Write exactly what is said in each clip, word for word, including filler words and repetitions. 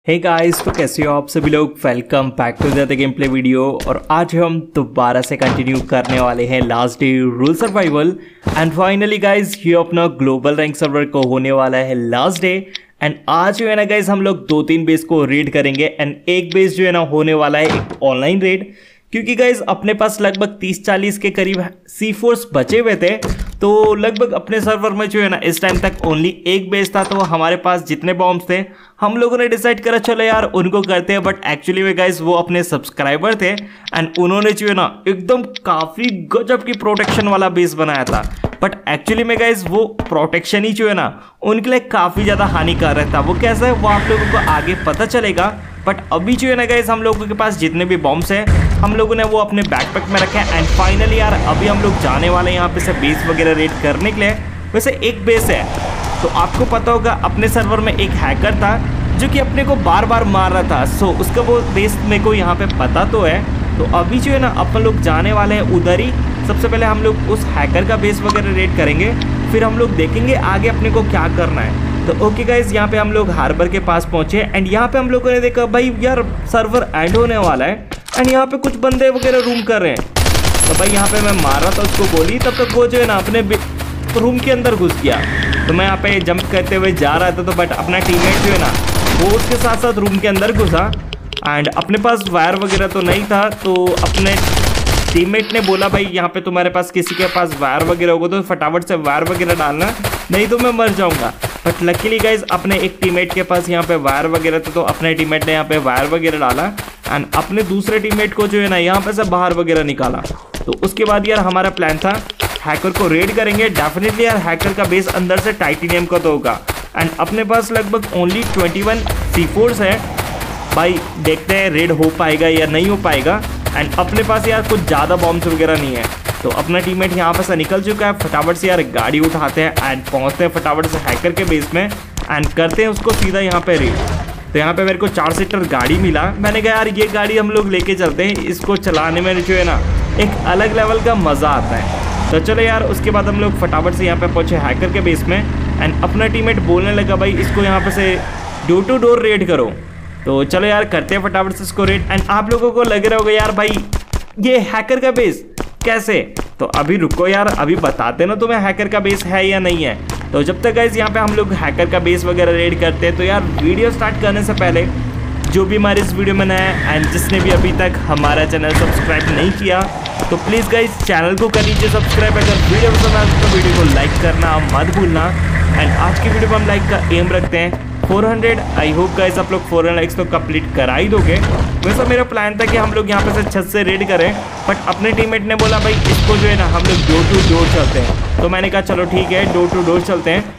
Hey guys, तो कैसे हो आप सभी लोग। Welcome back to the game play video. और आज हम दोबारा से कंटिन्यू करने वाले हैं last day rule survival. And finally guys ये अपना ग्लोबल रैंक सर्वर को होने वाला है लास्ट डे। एंड आज जो है ना गाइस हम लोग दो तीन बेस को रेड करेंगे। एंड एक बेस जो है ना होने वाला है एक ऑनलाइन रेड, क्योंकि गाइस अपने पास लगभग तीस चालीस के करीब सी फोर्स बचे हुए थे। तो लगभग अपने सर्वर में जो है ना इस टाइम तक ओनली एक बेस था। तो हमारे पास जितने बॉम्ब्स थे हम लोगों ने डिसाइड करा चलो यार उनको करते हैं। बट एक्चुअली में गाइस वो अपने सब्सक्राइबर थे एंड उन्होंने जो है ना एकदम काफ़ी गजब की प्रोटेक्शन वाला बेस बनाया था। बट एक्चुअली में गाइस वो प्रोटेक्शन ही जो है ना उनके लिए काफ़ी ज़्यादा हानिकारक था। वो कैसा है वो आप लोगों को आगे पता चलेगा। बट अभी जो है ना गाइस हम लोगों के पास जितने भी बॉम्ब्स हैं हम लोगों ने वो अपने बैकपैक में रखे हैं। एंड फाइनली यार अभी हम लोग जाने वाले हैं यहाँ पे से बेस वगैरह रेड करने के लिए। वैसे एक बेस है तो आपको पता होगा अपने सर्वर में एक हैकर था जो कि अपने को बार बार मार रहा था। सो उसका वो बेस मेरे को यहाँ पे पता तो है। तो अभी जो है ना अपन लोग जाने वाले हैं उधर ही। सबसे पहले हम लोग उस हैकर का बेस वगैरह रेड करेंगे, फिर हम लोग देखेंगे आगे अपने को क्या करना है। तो ओके गाइज यहाँ पे हम लोग हार्बर के पास पहुंचे एंड यहाँ पे हम लोगों ने देखा भाई यार सर्वर एंड होने वाला है। एंड यहाँ पे कुछ बंदे वगैरह रूम कर रहे हैं। तो भाई यहाँ पे मैं मार रहा था उसको गोली, तब तक वो जो है ना अपने रूम के अंदर घुस गया। तो मैं यहाँ पे जंप करते हुए जा रहा था तो बट अपना टीममेट जो है ना वो उसके साथ साथ रूम के अंदर घुसा। एंड अपने पास वायर वगैरह तो नहीं था तो अपने टीममेट ने बोला भाई यहाँ पे तुम्हारे पास किसी के पास वायर वगैरह होगा तो फटाफट से वायर वगैरह डालना, नहीं तो मैं मर जाऊँगा। बट लकीली गाइज अपने एक टीममेट के पास यहाँ पे वायर वगैरह था तो अपने टीममेट ने यहाँ पे वायर वगैरह डाला एंड अपने दूसरे टीममेट को जो है ना यहाँ पे से बाहर वगैरह निकाला। तो उसके बाद यार हमारा प्लान था हैकर को रेड करेंगे। डेफिनेटली यार हैकर का बेस अंदर से टाइटेनियम का तो होगा। एंड अपने पास लगभग only twenty one C fours है। भाई देखते हैं रेड हो पाएगा या नहीं हो पाएगा। एंड अपने पास यार कुछ ज़्यादा बॉम्ब्स वगैरह नहीं है। तो अपना टीममेट यहाँ पर से निकल चुका है। फटाफट से यार गाड़ी उठाते हैं एंड पहुँचते हैं फटाफट से हैकर के बेस में एंड करते हैं उसको सीधा यहाँ पे रेड। तो यहाँ पे मेरे को चार सीटर गाड़ी मिला। मैंने कहा यार ये गाड़ी हम लोग लेके चलते हैं, इसको चलाने में जो है ना एक अलग लेवल का मज़ा आता है। तो चलो यार उसके बाद हम लोग फटाफट से यहाँ पे पहुँचे हैकर के बेस में एंड अपना टीममेट बोलने लगा भाई इसको यहाँ पे से डोर टू डोर रेड करो। तो चलो यार करते हैं फटाफट से इसको रेड। एंड आप लोगों को लग रहा होगा यार भाई ये हैकर का बेस कैसे, तो अभी रुको यार अभी बताते ना तुम्हें हैकर का बेस है या नहीं है। तो जब तक गाइस यहाँ पे हम लोग हैकर का बेस वगैरह रेड करते हैं तो यार वीडियो स्टार्ट करने से पहले जो भी हमारे इस वीडियो में नया है एंड जिसने भी अभी तक हमारा चैनल सब्सक्राइब नहीं किया तो प्लीज़ गाइस चैनल को कर लीजिए सब्सक्राइब। अगर वीडियो पसंद आए तो वीडियो को लाइक करना मत भूलना। एंड आज की वीडियो में हम लाइक का एम रखते हैं four hundred. I hope guys आप लोग फोर हंड्रेड लाइक्स तो कंप्लीट करा ही दोगे। वैसा मेरा प्लान था कि हम लोग यहाँ पे से छत से रेड करें, बट अपने टीममेट ने बोला भाई इसको जो है ना हम लोग डोर टू डोर चलते हैं। तो मैंने कहा चलो ठीक है डोर टू डोर चलते हैं।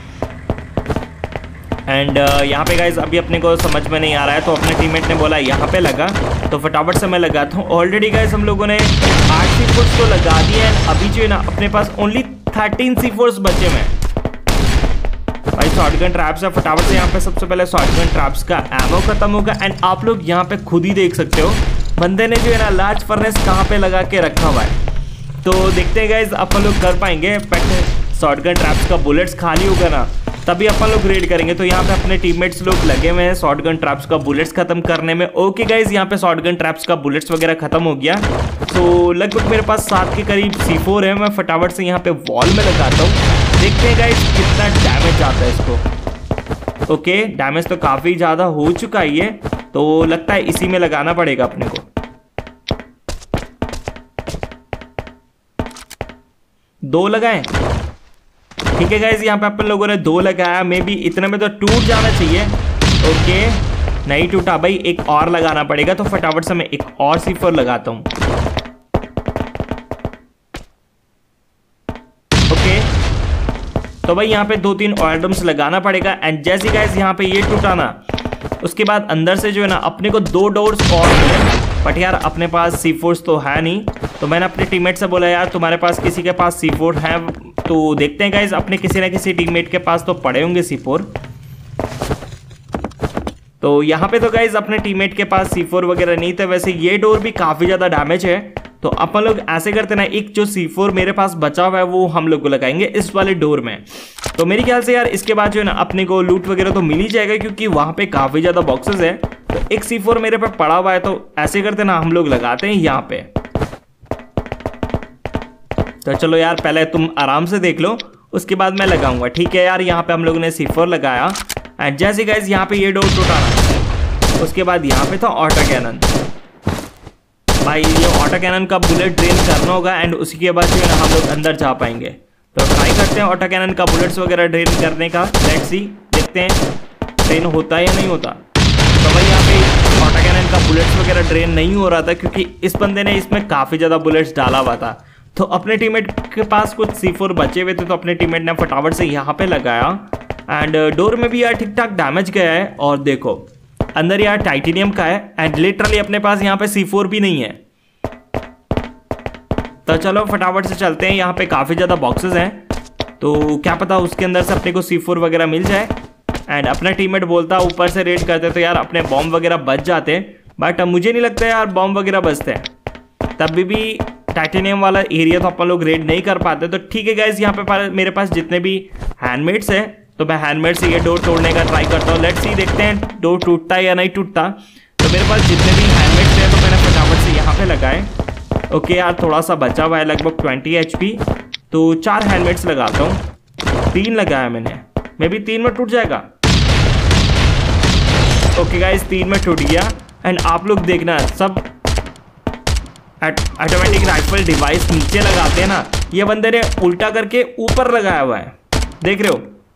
एंड uh, यहाँ पे गाइज अभी अपने को समझ में नहीं आ रहा है तो अपने टीममेट ने बोला यहाँ पे लगा, तो फटाफट से मैं लगाता हूँ। ऑलरेडी गाइज हम लोगों ने आठ सी फोर्स तो लगा दिए हैं। अभी जो है ना अपने पास ओनली थर्टीन सी फोर्स बचे हुए हैं। भाई शॉटगन ट्रैप्स है, फटाफट से यहाँ पे सबसे पहले शॉटगन ट्रैप्स का एमो खत्म होगा। एंड आप लोग यहाँ पे खुद ही देख सकते हो बंदे ने जो है ना लार्ज फर्नेस कहाँ पे लगा के रखा हुआ है। तो देखते हैं गाइज अपन लोग कर पाएंगे। बट शॉटगन ट्रैप्स का बुलेट्स खाली होगा ना तभी अपन लोग रेड करेंगे। तो यहाँ पे अपने टीममेट्स लोग लगे हुए हैं शॉटगन ट्रैप्स का बुलेट्स खत्म करने में। ओके गाइज यहाँ पे शॉटगन ट्रैप्स का बुलेट्स वगैरह खत्म हो गया। तो लगभग मेरे पास सात के करीब सी फोर है। मैं फटाफट से यहाँ पे वॉल में लगाता हूँ, देखते हैं गाइस कितना डैमेज आता है इसको। ओके डैमेज तो काफी ज्यादा हो चुका है ये, तो लगता है इसी में लगाना पड़ेगा अपने को। दो लगाएं, ठीक है गाइस यहाँ पे अपन लोगों ने दो लगाया। मे बी इतने में तो टूट जाना चाहिए। ओके नहीं टूटा भाई, एक और लगाना पड़ेगा। तो फटाफट से मैं एक और सी फोर लगाता हूँ। ओके तो भाई यहाँ पे दो तीन ऑर्डम्स लगाना पड़ेगा। एंड जैसे गाइस यहाँ पे ये टूटा ना उसके बाद अंदर से जो है ना अपने को दो डोर्स और मिले। बट यार अपने पास सी फोर्स तो है नहीं। तो मैंने अपने टीममेट से बोला यार तुम्हारे पास किसी के पास सी फोर है, तो देखते हैं गाइस अपने किसी ना किसी टीममेट के पास तो पड़े होंगे सी फोर। तो यहाँ पे तो गाइस अपने टीममेट के पास सी फोर वगैरह नहीं थे। वैसे ये डोर भी काफ़ी ज़्यादा डैमेज है। तो अपन लोग ऐसे करते ना, एक जो सी फोर मेरे पास बचा हुआ है वो हम लोग को लगाएंगे इस वाले डोर में। तो मेरे ख्याल से यार इसके बाद जो है ना अपने को लूट वगैरह तो मिल ही जाएगा, क्योंकि वहां पे काफी ज्यादा बॉक्सेस है। तो एक सी फोर मेरे पे पड़ा हुआ है, तो ऐसे करते ना हम लोग लगाते हैं यहाँ पे। तो चलो यार पहले तुम आराम से देख लो, उसके बाद मैं लगाऊंगा, ठीक है यार। यहाँ पे हम लोगों ने सी फोर लगाया एंड जैसे गाइस यहाँ पे ये डोर टूटा, उसके बाद यहाँ पे था ऑटो कैनन। भाई ये ऑटो कैनन का बुलेट ड्रेन करना होगा एंड उसके बाद जो है ना हम लोग अंदर जा पाएंगे। तो ट्राई करते हैं ऑटो कैनन का बुलेट्स वगैरह ड्रेन करने का। लेट्स सी, देखते हैं ड्रेन होता है या नहीं होता। तो भाई यहाँ पे ऑटो कैनन का बुलेट्स वगैरह ड्रेन नहीं हो रहा था, क्योंकि इस बंदे ने इसमें काफ़ी ज़्यादा बुलेट्स डाला हुआ था। तो अपने टीममेट के पास कुछ सी फोर बचे हुए थे, तो अपने टीममेट ने फटाफट से यहाँ पे लगाया एंड डोर में भी यार ठीक ठाक डैमेज गया है। और देखो अंदर यार टाइटेनियम का है एंड लिटरली अपने पास यहाँ पे सी फोर भी नहीं है। तो चलो फटाफट से चलते हैं, यहाँ पे काफ़ी ज़्यादा बॉक्सेस हैं, तो क्या पता उसके अंदर से अपने को सी फोर वगैरह मिल जाए। एंड अपना टीममेट बोलता ऊपर से रेड करते तो यार अपने बॉम्ब वगैरह बच जाते, बट मुझे नहीं लगता यार बॉम्ब वगैरह बचते हैं। तभी भी टाइटेनियम वाला एरिया तो अपन लोग रेड नहीं कर पाते। तो ठीक है गाइज, यहाँ पे मेरे पास जितने भी हैंडमेड्स हैं, तो मैं हैंडमेड से ये डोर तोड़ने का ट्राई करता हूँ। लेट्स सी, देखते हैं डोर टूटता है या नहीं टूटता। तो मेरे पास जितने भी हैंडमेड्स हैं तो मैंने फटाफट से यहाँ पे लगाए। ओके यार थोड़ा सा बचा हुआ है, लगभग ट्वेंटी एच पी, तो चार हैंडमेड्स लगाता हूँ। तीन लगाया मैंने, मे बी तीन में टूट जाएगा। ओके गाइज तीन में टूट गया। एंड आप लोग देखना सब ऑटोमेटिक राइफल डिवाइस नीचे लगाते हैं ना, ये बंदे ने उल्टा करके ऊपर लगाया हुआ है, देख रहे हो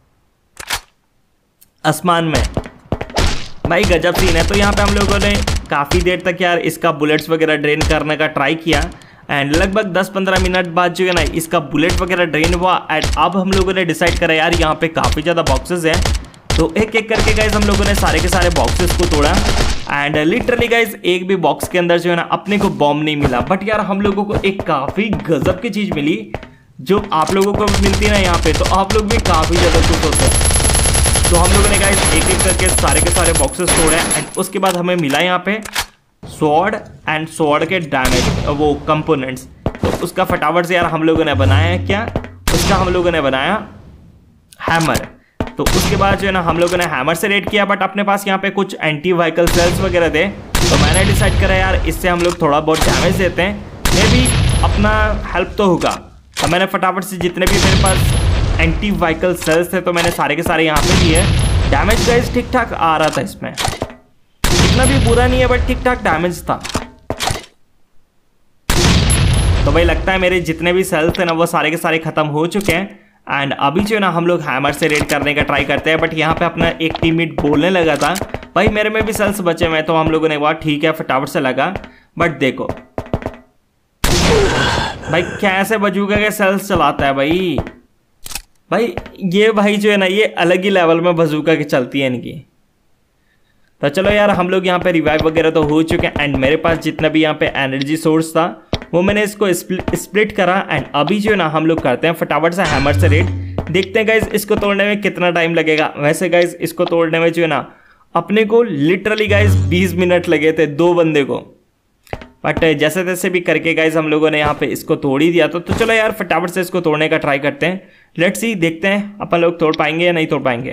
आसमान में। भाई गजब सीन है। तो यहाँ पे हम लोगों ने काफ़ी देर तक यार इसका बुलेट्स वगैरह ड्रेन करने का ट्राई किया एंड लगभग दस पंद्रह मिनट बाद जो है ना इसका बुलेट वगैरह ड्रेन हुआ। एंड अब हम लोगों ने डिसाइड करा यार यहाँ पे काफ़ी ज़्यादा बॉक्सेस हैं, तो एक एक करके गाइज हम लोगों ने सारे के सारे बॉक्सेस को तोड़ा। एंड लिटरली गाइज एक भी बॉक्स के अंदर जो है ना अपने को बॉम्ब नहीं मिला, बट यार हम लोगों को एक काफ़ी गजब की चीज़ मिली जो आप लोगों को मिलती है ना यहाँ पे, तो आप लोग भी काफ़ी ज़्यादा खुश होते हैं। तो हम लोगों ने गाइज एक एक करके सारे के सारे बॉक्सेस तोड़े एंड उसके बाद हमें मिला यहाँ पे स्वॉर्ड एंड स्वॉर्ड के डैमेज वो कंपोनेंट्स। तो उसका फटाफट से यार हम लोगों ने बनाया है क्या, उसका हम लोगों ने बनाया हैमर। तो उसके बाद जो है ना हम लोगों ने हैमर से रेड किया, बट अपने पास यहाँ पे कुछ एंटी व्हीकल सेल्स वगैरह थे, तो मैंने डिसाइड करा यार इससे हम लोग थोड़ा बहुत डैमेज देते हैं, मे भी अपना हेल्प तो होगा। तो मैंने फटाफट से जितने भी मेरे पास एंटी व्हीकल सेल्स थे तो मैंने सारे के सारे यहाँ पे दिए। डैमेज गाइस ठीक ठाक आ रहा था इसमें, इतना भी बुरा नहीं है बट ठीक ठाक डैमेज था। तो भाई लगता है मेरे जितने भी सेल्स थे ना वो सारे के सारे खत्म हो चुके हैं। एंड अभी जो है ना हम लोग हैमर से रेड करने का ट्राई करते हैं, बट यहाँ पे अपना एक टीममेट बोलने लगा था भाई मेरे में भी सेल्स बचे हुए, तो हम लोगों ने कहा ठीक है फटाफट से लगा। बट देखो भाई कैसे बजूगा के सेल्स चलाता है भाई भाई ये भाई जो है ना ये अलग ही लेवल में बजूका की चलती है इनकी। तो चलो यार हम लोग यहाँ पे रिवाइव वगैरह तो हो चुके हैं एंड मेरे पास जितना भी यहाँ पे एनर्जी सोर्स था वो मैंने इसको स्प्लिट स्प्लिट करा। एंड अभी जो है ना हम लोग करते हैं फटाफट से हैमर से रेड, देखते हैं गाइज इसको तोड़ने में कितना टाइम लगेगा। वैसे गाइज इसको तोड़ने में जो है ना अपने को लिटरली गाइज बीस मिनट लगे थे दो बंदे को, बट जैसे तैसे भी करके गाइज हम लोगों ने यहाँ पे इसको तोड़ ही दिया। तो, तो चलो यार फटाफट से इसको तोड़ने का ट्राई करते हैं। लेट्स सी, देखते हैं अपन लोग तोड़ पाएंगे या नहीं तोड़ पाएंगे।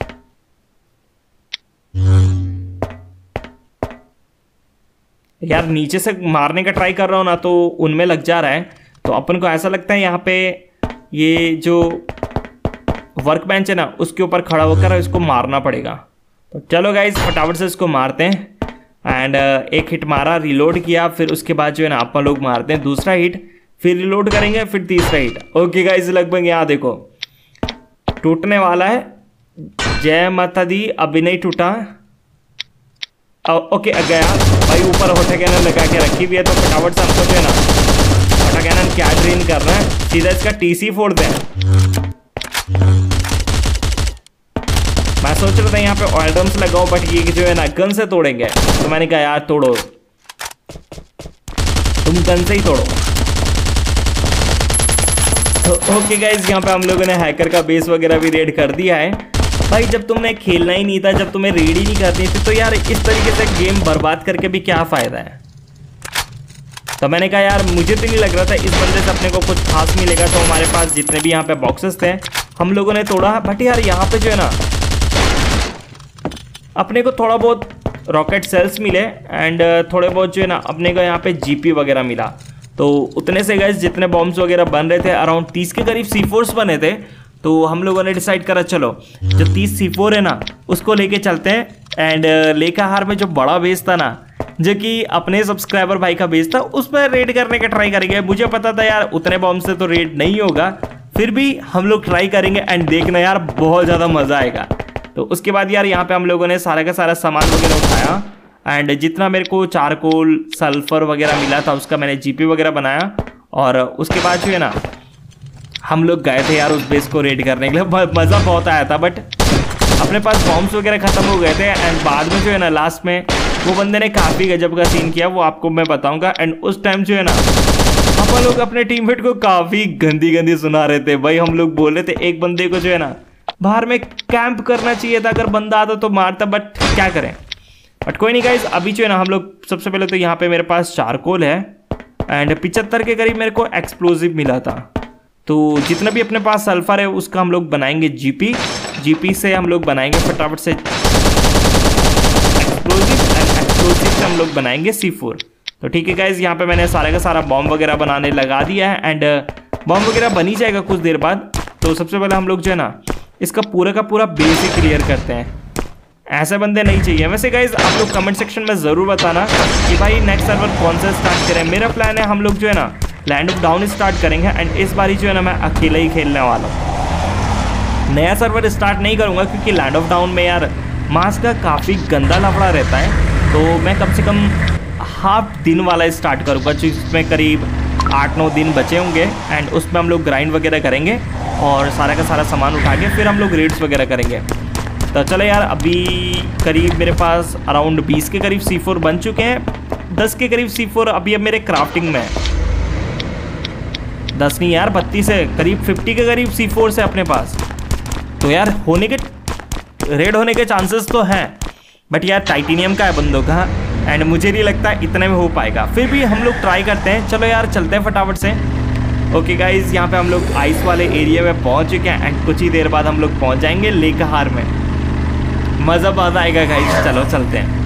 यार नीचे से मारने का ट्राई कर रहा हूँ ना तो उनमें लग जा रहा है, तो अपन को ऐसा लगता है यहाँ पे ये जो वर्क बेंच है ना उसके ऊपर खड़ा होकर इसको मारना पड़ेगा। तो चलो गाइज फटाफट से इसको मारते हैं। एंड uh, एक हिट मारा, रिलोड किया, फिर उसके बाद जो है ना अपन लोग मारते हैं दूसरा हिट, फिर रिलोड करेंगे, फिर तीसरा हिट। ओके गाइज लगभग यहाँ देखो टूटने वाला है। जय माता दी, अभी नहीं टूटा। ओके गया भाई, ऊपर होटा कैनन लगा के रखी हुई है, तो फटाफट से हमको जो है ना होटा कैनन क्या ड्रेन कर रहा है, सीधा इसका टीसी फोड़ दें। मैं सोच रहा था यहाँ पे ऑयल ड्रम्स लगाऊं, बट ये जो है ना गन से तोड़ेंगे, तो मैंने कहा यार तोड़ो तुम गन से ही तोड़ो। तो ओके गाइज यहाँ पे हम लोगों ने हैकर का बेस वगैरह भी रेड कर दिया है। भाई जब तुमने खेलना ही नहीं था, जब तुम्हें रेड ही नहीं करनी थी, तो यार इस तरीके से गेम बर्बाद करके भी क्या फायदा है। तो मैंने कहा यार मुझे तो नहीं लग रहा था इस बंदे से अपने को कुछ खास मिलेगा, तो हमारे पास जितने भी यहाँ पे बॉक्सेस थे हम लोगों ने तोड़ा। बट यार यहाँ पे जो है ना अपने को थोड़ा बहुत रॉकेट सेल्स मिले एंड थोड़े बहुत जो है ना अपने को यहाँ पे जीपी वगैरह मिला। तो उतने से गाइस जितने बॉम्ब्स वगैरह बन रहे थे अराउंड तीस के करीब सी फोर्स बने थे। तो हम लोगों ने डिसाइड करा चलो जो तीस सी फोर है ना उसको लेके चलते हैं। एंड लेकाहार में जो बड़ा बेस था ना जो कि अपने सब्सक्राइबर भाई का बेस था उस पर रेड करने का ट्राई करेंगे। मुझे पता था यार उतने बॉम्ब से तो रेड नहीं होगा, फिर भी हम लोग ट्राई करेंगे एंड देखना यार बहुत ज़्यादा मज़ा आएगा। तो उसके बाद यार यहाँ पे हम लोगों ने सारा का सारा सामान वगैरह उठाया एंड जितना मेरे को चारकोल सल्फर वगैरह मिला था उसका मैंने जीपी वगैरह बनाया। और उसके बाद जो है ना हम लोग गए थे यार उस बेस को रेड करने के लिए। मज़ा बहुत आया था बट अपने पास बॉम्ब्स वगैरह ख़त्म हो गए थे एंड बाद में जो है ना लास्ट में वो बंदे ने काफ़ी गजब का सीन किया, वो आपको मैं बताऊंगा। एंड उस टाइम जो है ना हम लोग अपने टीममेट को काफ़ी गंदी गंदी सुना रहे थे भाई। हम लोग बोल रहे थे एक बंदे को जो है ना बाहर में कैंप करना चाहिए था, अगर बंदा आता तो मारता, बट क्या करें। बट कोई नहीं गाइज, अभी जो है ना हम लोग सबसे पहले तो यहाँ पे मेरे पास चारकोल है एंड पिचहत्तर के करीब मेरे को एक्सप्लोजिव मिला था। तो जितना भी अपने पास सल्फर है उसका हम लोग बनाएंगे जीपी। जीपी से हम लोग बनाएंगे फटाफट से एक्सप्लोजिव एंड एक्सप्लोजिव से हम लोग बनाएंगे सी फोर। तो ठीक है गाइज, यहाँ पे मैंने सारे का सारा बॉम्ब वगैरह बनाने लगा दिया है एंड बॉम्ब वगैरह बन ही जाएगा कुछ देर बाद। तो सबसे पहले हम लोग जो है ना इसका पूरा का पूरा बेस ही क्लियर करते हैं। ऐसे बंदे नहीं चाहिए। वैसे गाइज आप लोग कमेंट सेक्शन में ज़रूर बताना कि भाई नेक्स्ट सर्वर कौन सा स्टार्ट करें। मेरा प्लान है हम लोग जो है ना लैंड ऑफ डाउन स्टार्ट करेंगे एंड इस बारी जो है ना मैं अकेला ही खेलने वाला हूँ। नया सर्वर स्टार्ट नहीं करूँगा क्योंकि लैंड ऑफ डाउन में यार मास का काफ़ी गंदा लफड़ा रहता है। तो मैं कम से कम हाफ दिन वाला स्टार्ट करूँगा जिसमें करीब आठ नौ दिन बचे होंगे एंड उसमें हम लोग ग्राइंड वगैरह करेंगे और सारा का सारा सामान उठा के फिर हम लोग रेड्स वगैरह करेंगे। तो चलो यार अभी करीब मेरे पास अराउंड बीस के करीब सी फोर बन चुके हैं। दस के करीब सी फोर अभी अब मेरे क्राफ्टिंग में है। दस नहीं यार बत्तीस है, करीब फिफ्टी के करीब सी फोर से अपने पास। तो यार होने के रेड होने के चांसेस तो हैं बट यार टाइटेनियम का है बंदों का एंड मुझे नहीं लगता इतने में हो पाएगा। फिर भी हम लोग ट्राई करते हैं। चलो यार चलते हैं फटाफट से। ओके गाइज, यहाँ पे हम लोग आइस वाले एरिया में पहुँच चुके हैं एंड कुछ ही देर बाद हम लोग पहुँच जाएंगे लेकाहार में। मज़ा बहुत आएगा गाइज, चलो चलते हैं।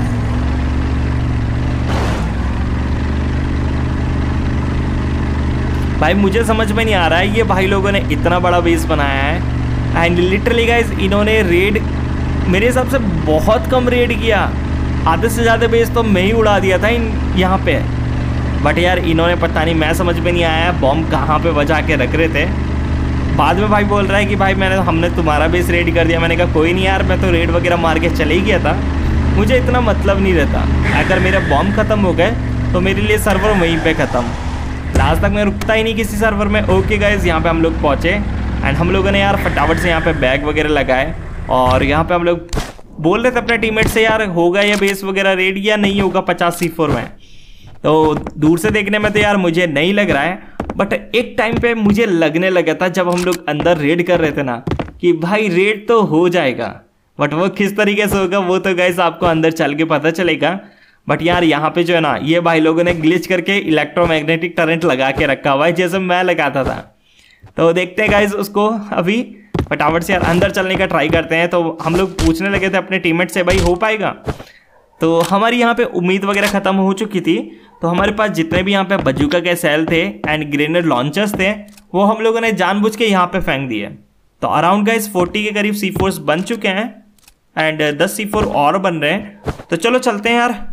भाई मुझे समझ में नहीं आ रहा है ये भाई लोगों ने इतना बड़ा बेस बनाया है एंड लिटरली गाइज इन्होंने रेड मेरे हिसाब से बहुत कम रेड किया। आधे से ज़्यादा बेस तो मैं ही उड़ा दिया था इन यहाँ पे। बट यार इन्होंने पता नहीं, मैं समझ में नहीं आया बॉम्ब कहाँ पे बजा के रख रहे थे। बाद में भाई बोल रहा है कि भाई मैंने हमने तुम्हारा बेस रेड कर दिया। मैंने कहा कोई नहीं यार, मैं तो रेड वगैरह मार के चले ही गया था, मुझे इतना मतलब नहीं रहता। अगर मेरे बॉम्ब ख़त्म हो गए तो मेरे लिए सर्वर वहीं पे ख़त्म। लास्ट तक मैं रुकता ही नहीं किसी सर्वर में। ओके गाइज, यहाँ पे हम लोग पहुँचे एंड हम लोगों ने यार फटाफट से यहाँ पे बैग वगैरह लगाए और यहाँ पे हम लोग बोल रहे थे अपने टीममेट से यार होगा ये बेस वगैरह रेड या नहीं होगा पचास सी फोर में। तो दूर से देखने में तो यार मुझे नहीं लग रहा है बट एक टाइम पे मुझे लगने लगा था जब हम लोग अंदर रेड कर रहे थे ना कि भाई रेड तो हो जाएगा। बट वो किस तरीके से होगा वो तो गाइस आपको अंदर चल के पता चलेगा। बट यार यहाँ पे जो है ना ये भाई लोगों ने ग्लिच करके इलेक्ट्रोमैग्नेटिक करंट लगा के रखा हुआ है जैसे मैं लगाता था। तो देखते हैं गाइस उसको अभी फटाफट से यार अंदर चलने का ट्राई करते हैं। तो हम लोग पूछने लगे थे अपने टीममेट से भाई हो पाएगा। तो हमारी यहाँ पे उम्मीद वगैरह ख़त्म हो चुकी थी। तो हमारे पास जितने भी यहाँ पे बजूका के सेल थे एंड ग्रेनेड लॉन्चर्स थे वो हम लोगों ने जानबूझ के यहाँ पे फेंक दिए। तो अराउंड गाइस फोर्टी के करीब सी फोर्स बन चुके हैं एंड दस सी फोर और बन रहे हैं। तो चलो चलते हैं यार।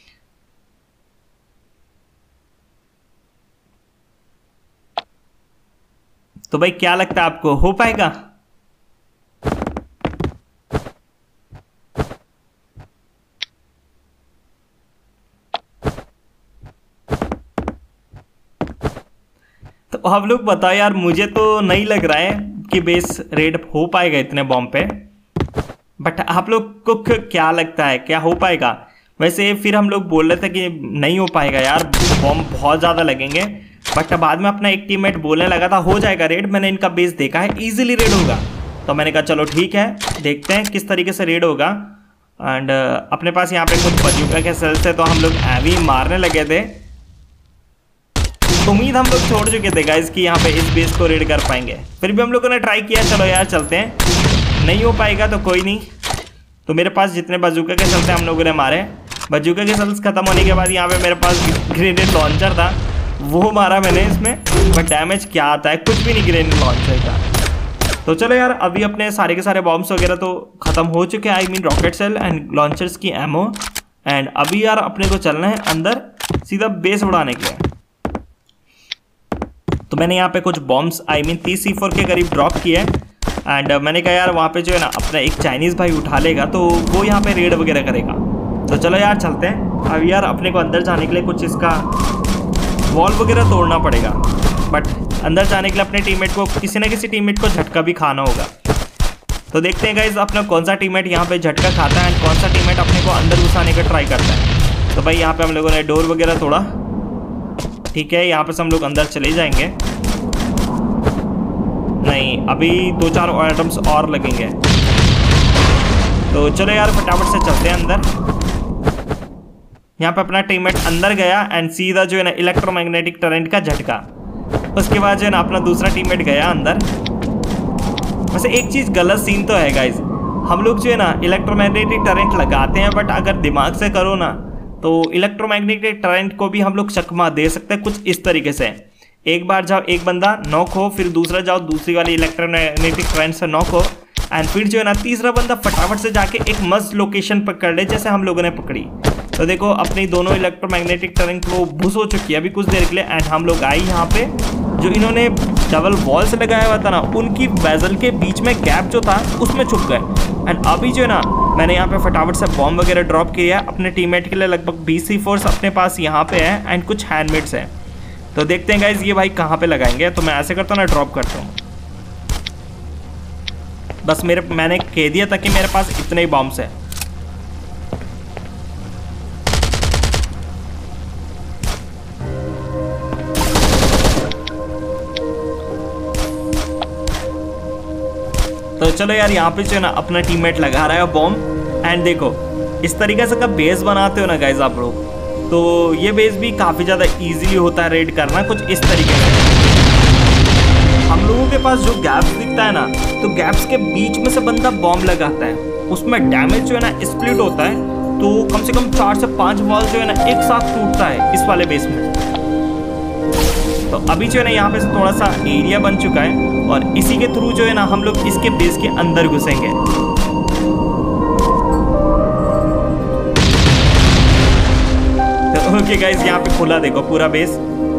तो भाई क्या लगता है आपको हो पाएगा? तो आप लोग बताओ यार, मुझे तो नहीं लग रहा है कि बेस रेड हो पाएगा इतने बॉम्ब पे। बट आप लोग को क्या लगता है क्या हो पाएगा? वैसे फिर हम लोग बोल रहे थे कि नहीं हो पाएगा यार, बॉम्ब बहुत ज़्यादा लगेंगे। बट बाद में अपना एक टीममेट बोलने लगा था हो जाएगा रेड, मैंने इनका बेस देखा है इजीली रेड होगा। तो मैंने कहा चलो ठीक है देखते हैं किस तरीके से रेड होगा। एंड uh, अपने पास यहाँ पे कुछ बजूका के सेल्स है तो हम लोग एवी मारने लगे थे। उम्मीद हम लोग छोड़ चुके थे गाइस कि यहाँ पे इस बेस को रेड कर पाएंगे, फिर भी हम लोगों ने ट्राई किया। चलो यार चलते हैं, नहीं हो पाएगा तो कोई नहीं। तो मेरे पास जितने बजूका के चलते हम लोगों ने मारे, बजूका के सेल्स खत्म होने के बाद यहाँ पे मेरे पास ग्रेनेड लॉन्चर था, वो मारा मैंने इसमें, बट डैमेज क्या आता है, कुछ भी नहीं ग्रेनेड लॉन्चर का। तो चलो यार अभी अपने सारे के सारे बॉम्ब्स वगैरह तो ख़त्म हो चुके हैं, I mean rocket cell and launchers की एमओ। एंड अभी यार अपने को चलना है अंदर सीधा बेस उड़ाने के लिए। तो मैंने यहाँ पे कुछ बॉम्ब्स आई मीन तीस सी फोर के करीब ड्रॉप किए एंड मैंने कहा यार वहाँ पे जो है ना अपना एक चाइनीज़ भाई उठा लेगा तो वो यहाँ पे रेड वगैरह करेगा। तो चलो यार चलते हैं। अब यार अपने को अंदर जाने के लिए कुछ इसका वॉल वगैरह तोड़ना पड़ेगा, बट अंदर जाने के लिए अपने टीममेट को किसी न किसी टीममेट को झटका भी खाना होगा। तो देखते हैं गाइस अपना कौन सा टीममेट यहाँ पे झटका खाता है एंड कौन सा टीममेट अपने को अंदर घुसाने का ट्राई करता है। तो भाई यहाँ पे हम लोगों ने डोर वगैरह तोड़ा, ठीक है, यहाँ पे से हम लोग अंदर चले जाएंगे। नहीं, अभी दो चार आइटम्स और लगेंगे। तो चलो यार फटाफट से चलते हैं अंदर। यहाँ पे अपना टीममेट अंदर गया एंड सीधा जो है ना इलेक्ट्रोमैग्नेटिक करंट का झटका। उसके बाद जो है ना अपना दूसरा टीममेट गया अंदर। वैसे एक चीज़ गलत सीन तो है गाइज, हम लोग जो है ना इलेक्ट्रोमैग्नेटिक करंट लगाते हैं, बट अगर दिमाग से करो ना तो इलेक्ट्रोमैग्नेटिक करंट को भी हम लोग चकमा दे सकते हैं कुछ इस तरीके से। एक बार जाओ एक बंदा नॉक हो, फिर दूसरा जाओ दूसरी वाली इलेक्ट्रोमैग्नेटिक करंट से नॉक हो, एंड फिर जो है ना तीसरा बंदा फटाफट से जाके एक मस्त लोकेशन पकड़ ले जैसे हम लोगों ने पकड़ी। तो देखो अपनी दोनों इलेक्ट्रोमैग्नेटिक करंट वो भूस हो चुकी है अभी कुछ देर के लिए एंड हम लोग आए यहाँ पे। जो इन्होंने डबल वॉल से लगाया हुआ था ना, उनकी बेजल के बीच में गैप जो था उसमें छुप गए। एंड अभी जो है ना मैंने यहाँ पे फटाफट से बॉम्ब वगैरह ड्रॉप किया है अपने टीममेट के लिए। लगभग बीस सी फोर्स अपने पास यहाँ पे है एंड कुछ हैंडमेड्स हैं। तो देखते हैं गाइज ये भाई कहाँ पे लगाएंगे। तो मैं ऐसे करता हूँ ना, ड्रॉप करता हूँ। बस मेरे मैंने कह दिया था कि मेरे पास इतने ही बॉम्ब्स हैं। तो चलो यार यहाँ पे जो है ना अपना टीममेट लगा रहा है बॉम्ब एंड देखो इस तरीके से का बेस बनाते हो ना गाइज आप लोग, तो ये बेस भी काफ़ी ज़्यादा इजीली होता है रेड करना कुछ इस तरीके से। हम लोगों के पास जो गैप्स दिखता है ना, तो गैप्स के बीच में से बंदा बॉम्ब लगाता है, उसमें डैमेज जो है ना स्प्लिट होता है। तो कम से कम चार से पाँच बॉल जो है ना एक साथ टूटता है इस वाले बेस में। तो अभी जो है ना यहाँ पे से थोड़ा सा एरिया बन चुका है और इसी के थ्रू जो है ना हम लोग इसके बेस के अंदर घुसेंगे। तो ओके गाइस यहाँ पे खुला देखो पूरा बेस।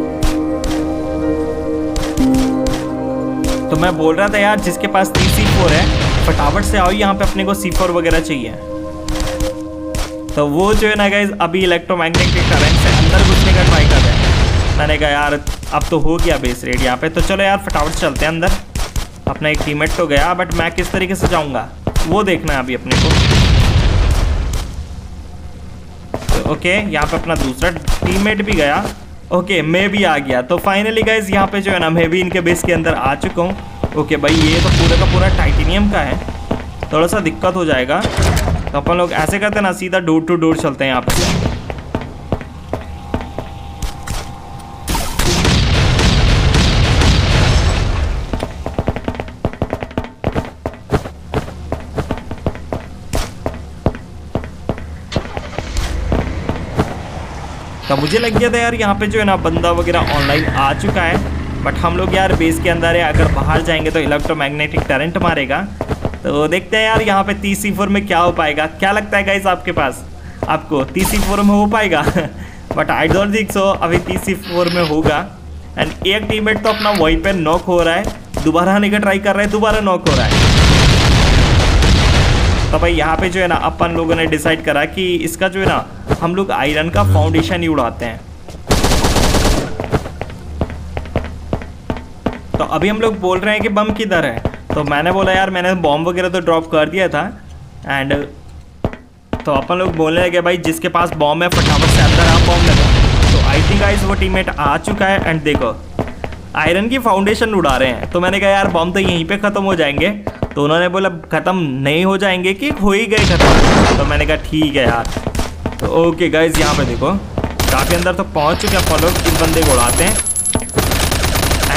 तो मैं बोल रहा था यार जिसके पास थ्री सी फोर है फटाफट से आओ, यहाँ पे अपने को सी फोर वगैरह चाहिए। तो वो जो है ना गाइस अभी इलेक्ट्रोमैग्नेटिक करंट से अंदर घुसने का ट्राई कर रहे हैं। मैंने कहा यार अब तो हो गया बेस रेड यहाँ पे। तो चलो यार फटाफट चलते हैं अंदर। अपना एक टीममेट तो गया, बट मैं किस तरीके से जाऊँगा वो देखना है अभी अपने को। तो ओके यहाँ पे अपना दूसरा टीममेट भी गया। ओके मैं भी आ गया। तो फाइनली गाइज यहाँ पे जो है ना मैं भी इनके बेस के अंदर आ चुका हूँ। ओके भाई ये तो पूरा का पूरा टाइटेनियम का है, थोड़ा सा दिक्कत हो जाएगा। तो अपन लोग ऐसे करते हैं ना सीधा डोर टू डोर चलते हैं यहाँ पे। तो मुझे लग गया था यार यहाँ पे जो है ना बंदा वगैरह ऑनलाइन आ चुका है, बट हम लोग यार बेस के अंदर है, अगर बाहर जाएंगे तो इलेक्ट्रोमैग्नेटिक करंट मारेगा। तो देखते हैं यार यहाँ पे तीस सी फोर में क्या हो पाएगा। क्या लगता है गाइस आपके पास, आपको तीस सी फोर में हो पाएगा? But I don't think so अभी तीस सी फोर में होगा। एंड एक टीममेट तो अपना वहीं पे नॉक हो रहा है, दोबारा आने का ट्राई कर रहा है, दोबारा नॉक हो रहा है। तो भाई यहाँ पे जो है ना अपन लोगों ने डिसाइड करा कि इसका जो है ना हम लोग आयरन का फाउंडेशन ही उड़ाते हैं। तो अभी हम लोग बोल रहे हैं कि बम किधर है। तो मैंने बोला यार मैंने बॉम्ब वगैरह तो ड्रॉप कर दिया था। एंड तो अपन लोग बोल रहे हैं कि भाई जिसके पास बॉम्ब है फटाफट से अंदर आप बॉम्ब लगा। तो आई थिंक गाइस वो टीममेट आ चुका है एंड देखो आयरन की फाउंडेशन उड़ा रहे हैं। तो मैंने कहा यार बॉम्ब तो यहीं पे ख़त्म हो जाएंगे। तो उन्होंने बोला ख़त्म नहीं हो जाएंगे कि हो ही गए ख़त्म। तो मैंने कहा ठीक है यार। तो ओके गाइज यहाँ पे देखो काफ़ी अंदर तो पहुँच चुके हैं अपन लोग। इस बंदे को उड़ाते हैं।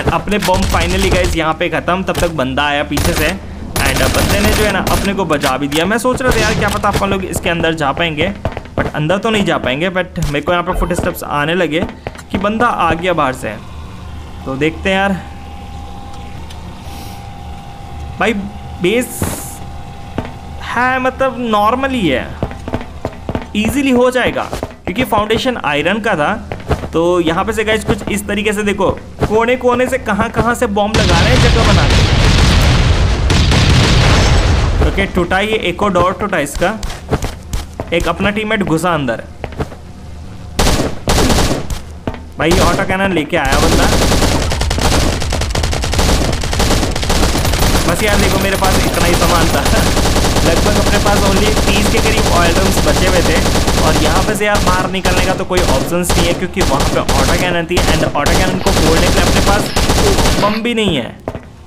अपने बम फाइनली गाइज यहाँ पे ख़त्म। तब तक बंदा आया पीछे से एंड बंदे ने जो है ना अपने को बचा भी दिया। मैं सोच रहा था यार क्या पता अपन लोग इसके अंदर जा पाएंगे, बट अंदर तो नहीं जा पाएंगे। बट मेरे को यहाँ पे फुट स्टेप्स आने लगे कि बंदा आ गया बाहर से, तो देखते हैं यार। भाई बेस है मतलब नॉर्मल ही है, इजीली हो जाएगा क्योंकि फाउंडेशन आयरन का था। तो यहाँ पे से गाइस कुछ इस तरीके से देखो, कोने कोने से कहाँ कहाँ से बॉम्ब लगा रहे हैं जगह बना के। ओके टूटा, ये एक और डोर टूटा इसका। एक अपना टीममेट घुसा अंदर। भाई ऑटो कैनन लेके आया बंदा। बस यार देखो मेरे पास इतना ही सामान था लगभग अपने पास ओनली तीस के करीब ऑयल ड्रम्स बचे हुए थे। और यहाँ पे से यार बाहर निकलने का तो कोई ऑप्शंस नहीं है क्योंकि वहाँ पे ऑटो कैनन थी एंड ऑटो कैनन को फोड़ने के लिए अपने पास बम भी नहीं है।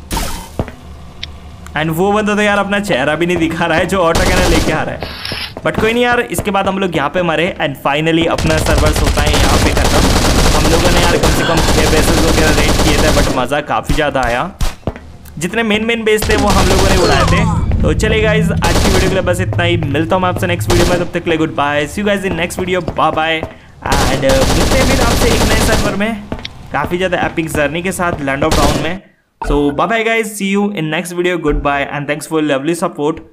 एंड वो बंदा तो यार अपना चेहरा भी नहीं दिखा रहा है जो ऑटो कैनन लेके आ रहा है। बट कोई नहीं यार, इसके बाद हम लोग यहाँ पे मरे एंड फाइनली अपना सर्वर्स होता है यहाँ पे खत्म। हम लोगों ने यार कम से कम छः बेसेस वगैरह रेड किए थे, बट मज़ा काफ़ी ज़्यादा आया। जितने मेन मेन बेस थे वो हम लोगों ने उड़ाए थे। तो चलिए गाइज आज की वीडियो के लिए बस इतना ही। मिलता हूँ मैं आपसे नेक्स्ट वीडियो में, तब तक के लिए good bye, see you guys in next video, bye bye. And मिलते हैं फिर आपसे एक नए सर्वर में काफ़ी ज़्यादा एपिक जर्नी के साथ लैंड ऑफ डाउन में। So bye bye guys, see you in next video, goodbye and thanks for lovely support.